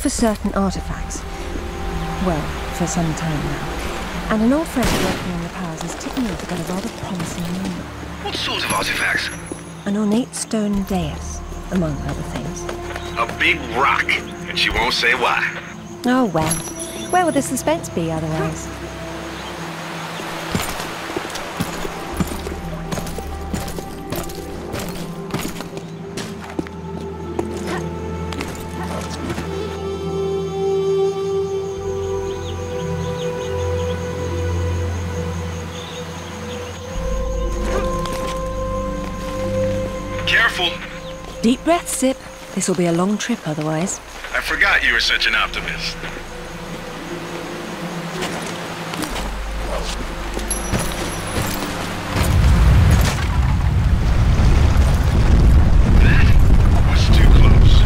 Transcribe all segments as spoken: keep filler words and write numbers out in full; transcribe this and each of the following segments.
for certain artifacts. Well, for some time now. And an old friend working on the powers has tipped me off about a rather promising number. What sort of artifacts? An ornate stone dais, among other things. A big rock, and she won't say why. Oh well. Where would the suspense be otherwise? Careful. Deep breath, Sip. This will be a long trip otherwise. I forgot you were such an optimist. That was too close.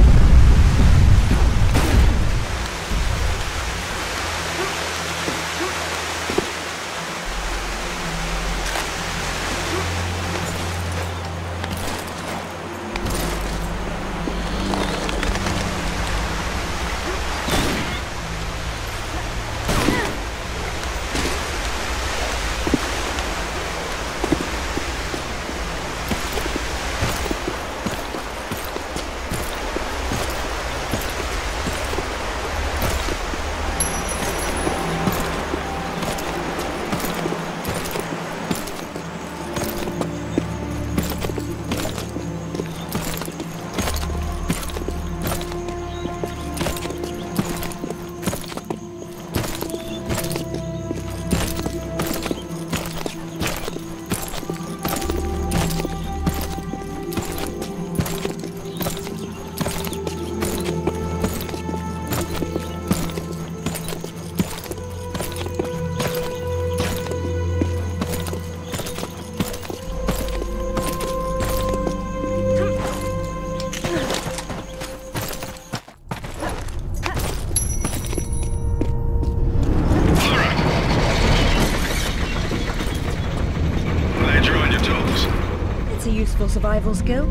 Survival skill.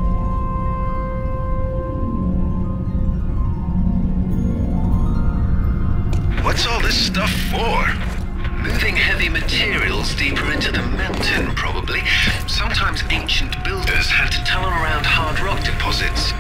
What's all this stuff for? Moving heavy materials deeper into the mountain, probably. Sometimes ancient builders had to tunnel around hard rock deposits.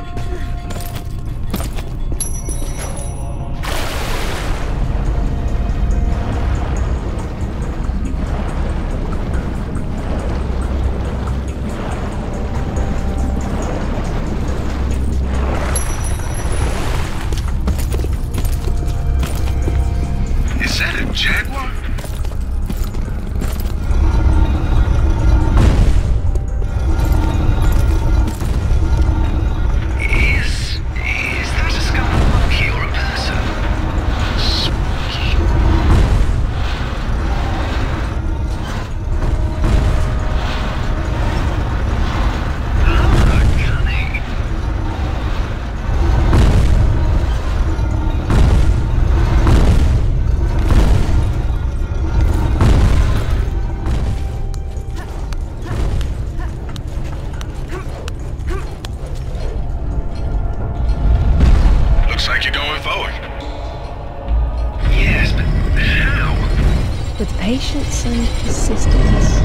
Patience and persistence.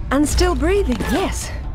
And still breathing, yes.